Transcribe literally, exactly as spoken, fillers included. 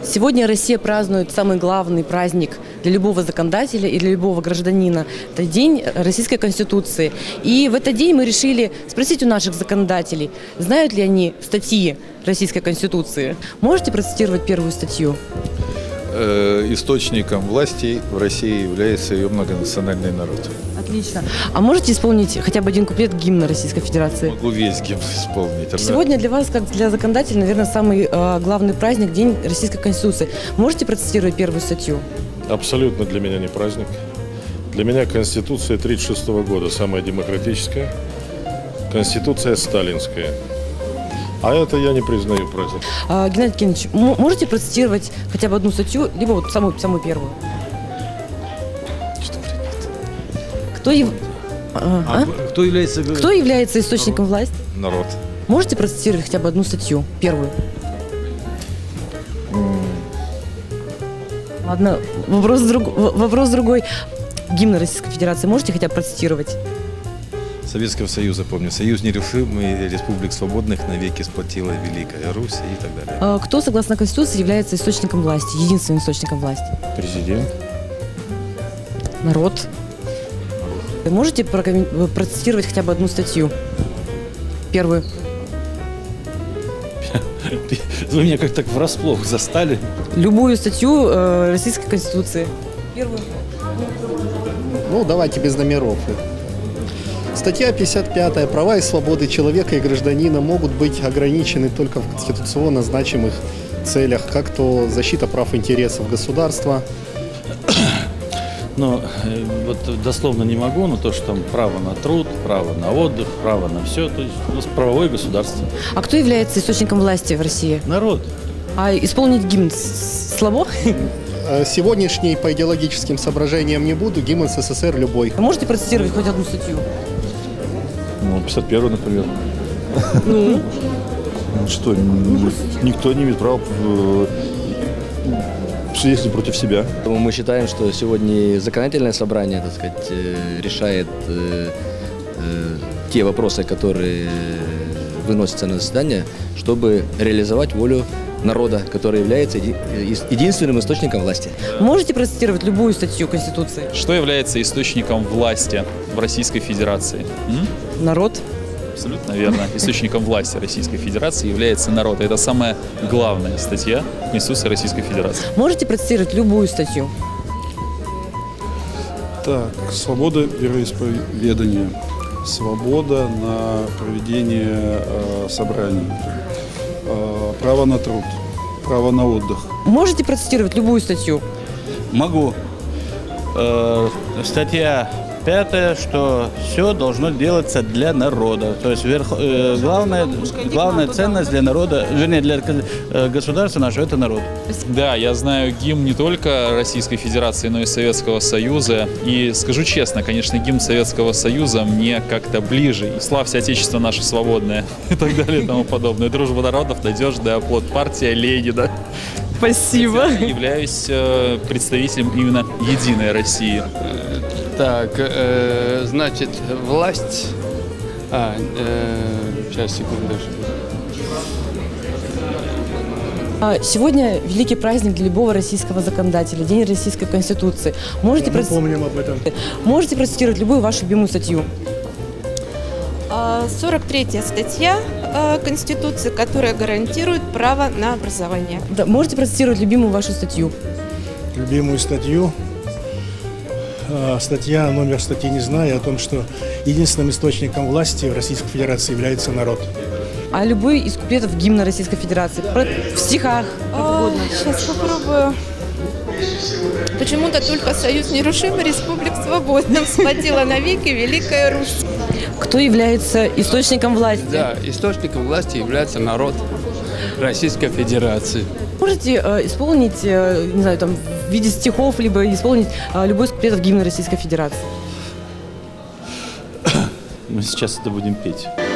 Сегодня Россия празднует самый главный праздник для любого законодателя и для любого гражданина. Это День Российской Конституции. И в этот день мы решили спросить у наших законодателей, знают ли они статьи Российской Конституции. Можете процитировать первую статью? Источником власти в России является ее многонациональный народ. Отлично. А можете исполнить хотя бы один куплет гимна Российской Федерации? Могу весь гимн исполнить. Сегодня для вас, как для законодателя, наверное, самый э, главный праздник – День Российской Конституции. Можете процитировать первую статью? Абсолютно для меня не праздник. Для меня Конституция тридцать шестого года самая демократическая. Конституция сталинская. А это я не признаю праздник. А, Геннадий Евгеньевич, можете процитировать хотя бы одну статью, либо вот самую, самую первую? Что, ребят? Кто, ев... а, а, а? кто, является... Кто является источником власти? Народ. Можете процитировать хотя бы одну статью, первую? Ладно, вопрос, друг... вопрос другой. Гимн Российской Федерации можете хотя бы процитировать? Советского Союза, помню. Союз нерушимый, республик свободных навеки сплотила Великая Русь и так далее. А кто, согласно Конституции, является источником власти, единственным источником власти? Президент. Народ. Можете процитировать хотя бы одну статью? Первую. Вы меня как-то врасплох застали. Любую статью э, Российской Конституции. Первую. Ну, давайте без номеров. Статья пятьдесят пятая. Права и свободы человека и гражданина могут быть ограничены только в конституционно значимых целях, как то защита прав и интересов государства. Но вот дословно не могу, но то, что там право на труд, право на отдых, право на все, то есть у нас правовое государство. А кто является источником власти в России? Народ. А исполнить гимн слабо? Сегодняшний по идеологическим соображениям не буду, гимн СССР любой. А можете процитировать хоть одну статью? Ну, пятьдесят первый, например. Ну? Что, никто не имеет права свидетельствовать против себя. Мы считаем, что сегодня законодательное собрание, так сказать, решает те вопросы, которые выносятся на заседание, чтобы реализовать волю народа, который является единственным источником власти. Можете процитировать любую статью Конституции? Что является источником власти в Российской Федерации? М? Народ. Абсолютно верно. Источником власти Российской Федерации является народ. Это самая главная статья Конституции Российской Федерации. Можете процитировать любую статью? Так, свобода вероисповедания, свобода на проведение э, собраний, э, право на труд, право на отдых. Можете процитировать любую статью? Могу. Э, статья пятая, что все должно делаться для народа. То есть верх, э, главная, главная ценность для народа, вернее, для э, государства нашего – это народ. Да, я знаю гимн не только Российской Федерации, но и Советского Союза. И скажу честно, конечно, гимн Советского Союза мне как-то ближе. И славься Отечество наше свободное и так далее и тому подобное. Дружба народов, надежный оплот, партия Ленина. Спасибо. Я являюсь э, представителем именно Единой России. Так, э, значит, власть... А, э, сейчас, секунду. Сегодня великий праздник для любого российского законодателя, День Российской Конституции. Можете, Мы помним об этом. Можете процитировать любую вашу любимую статью? сорок третья статья Конституции, которая гарантирует право на образование. Да, можете процитировать любимую вашу статью? Любимую статью? Статья, номер статьи не знаю, о том, что единственным источником власти в Российской Федерации является народ. А любой из куплетов гимна Российской Федерации? В стихах? А, сейчас попробую. Почему-то только Союз нерушимый, республик свободных сплотила навеки Великая Русь. Кто является источником власти? Да, источником власти является народ Российской Федерации. Можете э, исполнить, э, не знаю, там, в виде стихов, либо исполнить э, любой из куплетов гимна Российской Федерации? Мы сейчас это будем петь.